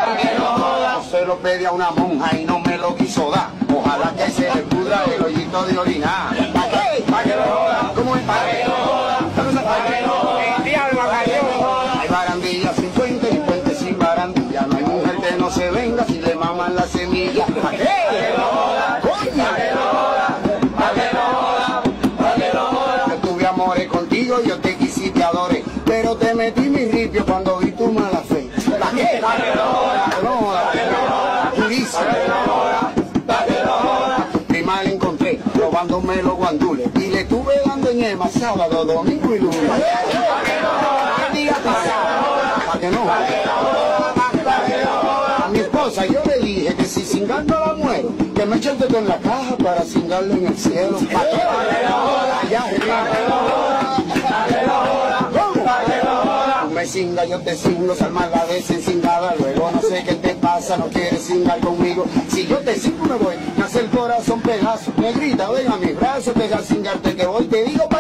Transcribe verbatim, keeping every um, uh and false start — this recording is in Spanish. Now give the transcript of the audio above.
Pa' que no joda. Yo se lo pedí a una monja y no me lo quiso dar. Ojalá que se le pudra el hoyito de orinar. ¿Pa' qué? Pa' que no joda. ¿Cómo es? Pa' que no joda. Pa' que no joda. El diablo cayó. Hay barandillas sin puente y puente sin barandilla. No hay mujer que no se venga si le maman la semilla. ¿Pa' qué? Pa' que no joda. ¡Coño! Pa' que no joda. Pa' que no joda. Pa' que no joda. Yo tuve amores contigo, yo te quise y te adoré, pero te metí mi ripio cuando vi tu mala fe. ¿Pa' qué? Pa' que no joda. Pa' que no joda. Pa' que no joda. Durísimo. Pa' que no joda. Pa' que no joda. A tu prima la encontré robándome los guandules y le estuve dando en Ema sábado, domingo y lunes. Pa' que no joda. ¿Qué día pasado? ¿Pa' que no? Pa' que no joda. Pa' que no joda. A mi esposa yo le dije que si cingando la muero, que me eche el dedo en la caja para cingarlo en el cielo. ¿Pa' qué? Pa' que no joda. Allá Pa' que arriba. no joda. Pa' que no joda. ¿Cómo? Pa' que no joda. Tú me cingas, yo te cingo, salma la vez encingada. Luego no sé qué te pasa, no quieres cingar conmigo. Si yo te cingo me voy, me hace el corazón pedazo. Me grita, ven a mis brazos, deja cingarte que voy, te digo.